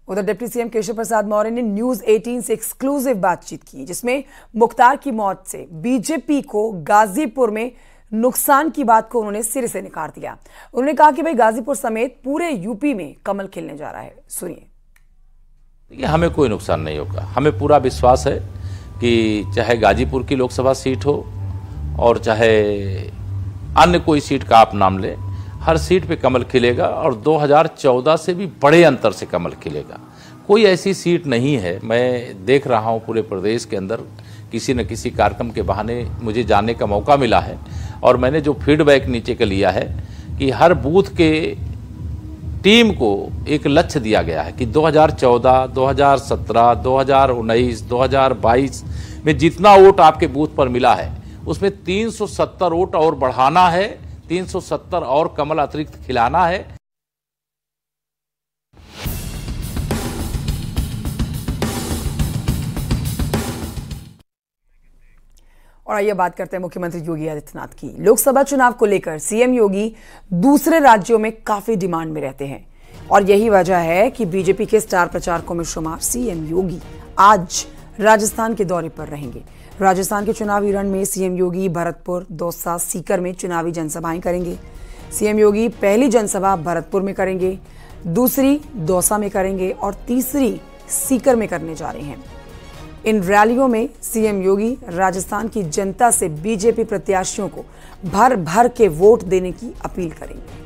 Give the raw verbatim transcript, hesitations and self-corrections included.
उधर deputy CM Keshav Prasad Maurya ने news अठारह से एक्सक्लूसिव बातचीत की, जिसमें मुख्तार की मौत से बीजेपी को गाजीपुर में नुकसान की बात को उन्होंने सिरे से नकार दिया। उन्होंने कहा कि भाई गाजीपुर समेत पूरे यूपी में कमल खिलने जा रहा है। सुनिए। देखिए, हमें कोई नुकसान नहीं होगा। हमें पूरा विश्वास है कि चाहे गाजीपुर की लोकसभा सीट हो और चाहे अन्य कोई सीट का आप नाम लें, हर सीट पे कमल खिलेगा और दो हज़ार चौदह से भी बड़े अंतर से कमल खिलेगा। कोई ऐसी सीट नहीं है, मैं देख रहा हूँ पूरे प्रदेश के अंदर किसी न किसी कार्यक्रम के बहाने मुझे जाने का मौका मिला है और मैंने जो फीडबैक नीचे का लिया है कि हर बूथ के टीम को एक लक्ष्य दिया गया है कि दो हज़ार चौदह, दो हज़ार सत्रह, दो हज़ार उन्नीस, दो हज़ार बाईस में जितना वोट आपके बूथ पर मिला है उसमें तीन सौ सत्तर वोट और बढ़ाना है, तीन सौ सत्तर और कमल अतिरिक्त खिलाना है। और आइए बात करते हैं मुख्यमंत्री योगी आदित्यनाथ की। लोकसभा चुनाव को लेकर सीएम योगी दूसरे राज्यों में काफी डिमांड में रहते हैं और यही वजह है कि बीजेपी के स्टार प्रचारकों में शुमार सीएम योगी आज राजस्थान के दौरे पर रहेंगे। राजस्थान के चुनावी रण में सीएम योगी भरतपुर, दौसा, सीकर में चुनावी जनसभाएं करेंगे। सीएम योगी पहली जनसभा भरतपुर में करेंगे, दूसरी दौसा में करेंगे और तीसरी सीकर में करने जा रहे हैं। इन रैलियों में सीएम योगी राजस्थान की जनता से बीजेपी प्रत्याशियों को भर भर के वोट देने की अपील करेंगे।